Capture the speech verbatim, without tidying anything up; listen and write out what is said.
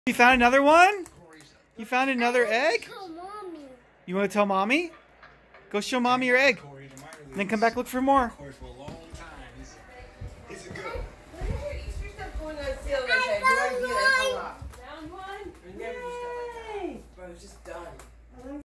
You found another one? You found another egg? You want to tell mommy? Go show mommy your egg. And then come back look for more. He's a good.